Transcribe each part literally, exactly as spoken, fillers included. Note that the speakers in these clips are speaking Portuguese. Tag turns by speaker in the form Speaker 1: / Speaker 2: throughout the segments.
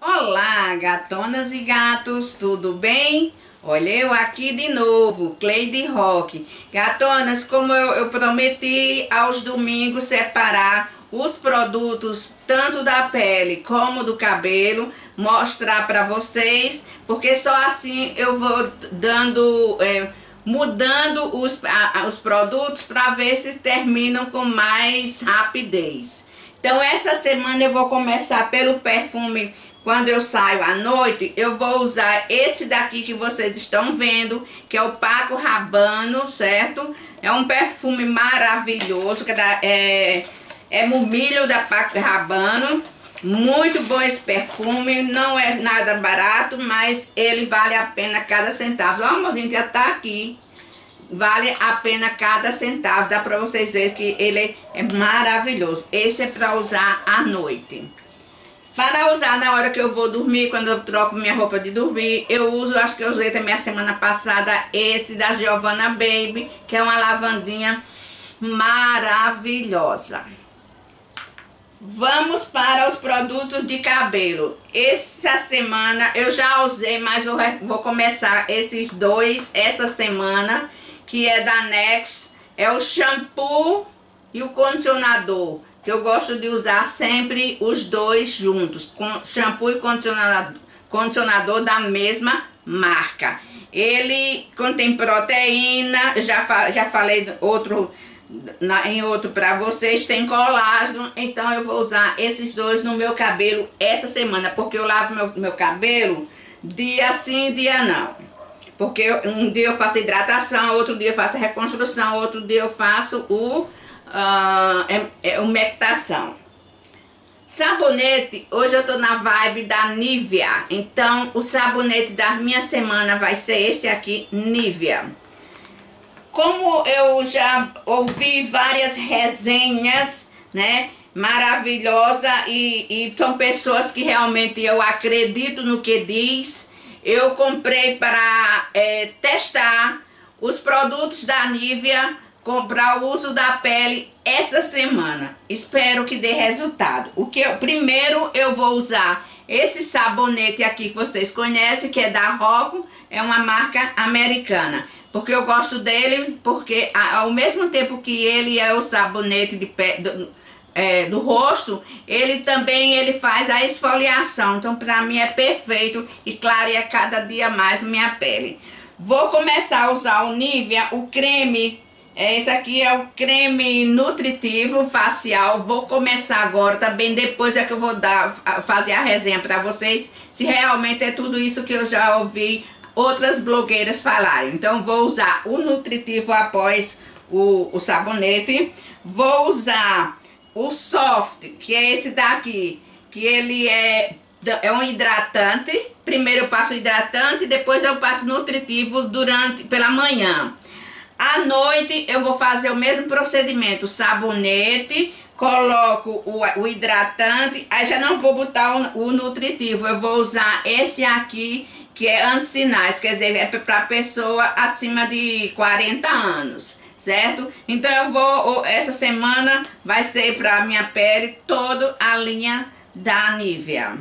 Speaker 1: Olá, gatonas e gatos, tudo bem? Olha eu aqui de novo, Cleide Roque. Gatonas, como eu, eu prometi aos domingos separar os produtos tanto da pele como do cabelo, mostrar para vocês, porque só assim eu vou dando, é, mudando os, a, os produtos para ver se terminam com mais rapidez. Então essa semana eu vou começar pelo perfume. Quando eu saio à noite, eu vou usar esse daqui que vocês estão vendo, que é o Paco Rabanne, certo? É um perfume maravilhoso, que é, da, é, é Mumilho da Paco Rabanne. Muito bom esse perfume, não é nada barato, mas ele vale a pena cada centavo. Ó, amorzinho, já tá aqui. Vale a pena cada centavo, dá pra vocês verem que ele é maravilhoso. Esse é pra usar à noite. Para usar na hora que eu vou dormir, quando eu troco minha roupa de dormir, eu uso, acho que eu usei também a semana passada, esse da Giovanna Baby, que é uma lavandinha maravilhosa. Vamos para os produtos de cabelo. Essa semana eu já usei, mas eu vou começar esses dois essa semana, que é da Next, é o shampoo e o condicionador. Que eu gosto de usar sempre os dois juntos, com shampoo e condicionador, condicionador da mesma marca. Ele contém proteína, já, fa, já falei outro, na, em outro para vocês, tem colágeno, então eu vou usar esses dois no meu cabelo essa semana, porque eu lavo meu, meu cabelo dia sim, dia não. Porque eu, um dia eu faço hidratação, outro dia eu faço reconstrução, outro dia eu faço o... Uh, é, é umectação. Sabonete, hoje eu tô na vibe da Nivea, então o sabonete da minha semana vai ser esse aqui, Nivea. Como eu já ouvi várias resenhas, né, maravilhosa, e, e são pessoas que realmente eu acredito no que diz, eu comprei para é, testar os produtos da Nivea, comprar o uso da pele essa semana. Espero que dê resultado. O que eu, primeiro eu vou usar esse sabonete aqui que vocês conhecem, que é da Rocco, é uma marca americana. Porque eu gosto dele, porque ao mesmo tempo que ele é o sabonete de pé, do, é, do rosto, ele também ele faz a esfoliação. Então para mim é perfeito e clareia cada dia mais minha pele. Vou começar a usar o Nivea, o creme. Esse aqui é o creme nutritivo facial. Vou começar agora, também depois é que eu vou dar, fazer a resenha para vocês, se realmente é tudo isso que eu já ouvi outras blogueiras falarem. Então vou usar o nutritivo após o, o sabonete. Vou usar o soft, que é esse daqui, que ele é, é um hidratante. Primeiro eu passo o hidratante, depois eu passo nutritivo durante, pela manhã. À noite eu vou fazer o mesmo procedimento, sabonete, coloco o, o hidratante, aí já não vou botar o, o nutritivo, eu vou usar esse aqui, que é ancinais, quer dizer, é para pessoa acima de quarenta anos, certo? Então eu vou, essa semana vai ser para minha pele toda a linha da Nivea.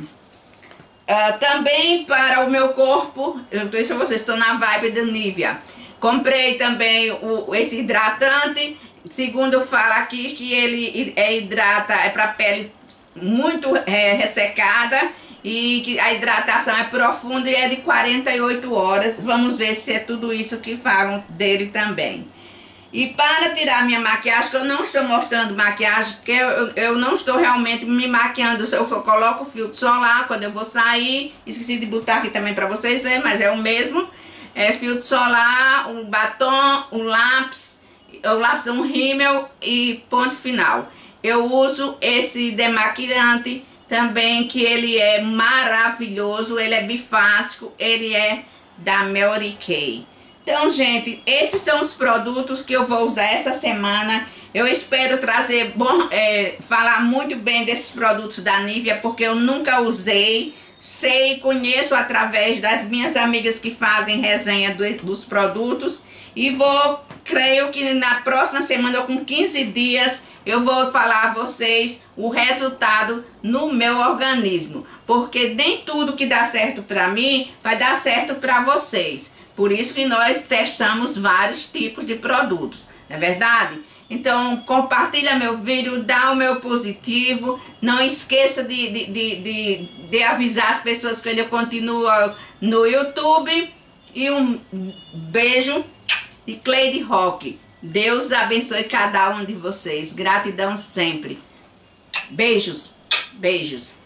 Speaker 1: Uh, também para o meu corpo, eu não sei se vocês estão na vibe da Nivea. Comprei também o, esse hidratante, segundo fala aqui que ele é hidrata, é para pele muito é, ressecada e que a hidratação é profunda e é de quarenta e oito horas. Vamos ver se é tudo isso que falam dele também. E para tirar minha maquiagem, que eu não estou mostrando maquiagem, porque eu, eu não estou realmente me maquiando, eu só coloco o filtro solar quando eu vou sair. Esqueci de botar aqui também para vocês verem, mas é o mesmo. É filtro solar, um batom, um lápis, o lápis um rímel e ponto final. Eu uso esse demaquilante também, que ele é maravilhoso, ele é bifásico, ele é da Mary Kay. Então, gente, esses são os produtos que eu vou usar essa semana. Eu espero trazer, bom, é, falar muito bem desses produtos da Nivea, porque eu nunca usei. Sei, conheço através das minhas amigas que fazem resenha do, dos produtos. E vou, creio que na próxima semana, ou com quinze dias, eu vou falar a vocês o resultado no meu organismo, porque nem tudo que dá certo para mim vai dar certo para vocês. Por isso que nós testamos vários tipos de produtos, não é verdade? Então compartilha meu vídeo, dá o meu positivo, não esqueça de, de, de, de, de avisar as pessoas que ele continua no YouTube. E um beijo de Cleide Roque. Deus abençoe cada um de vocês. Gratidão sempre. Beijos, beijos.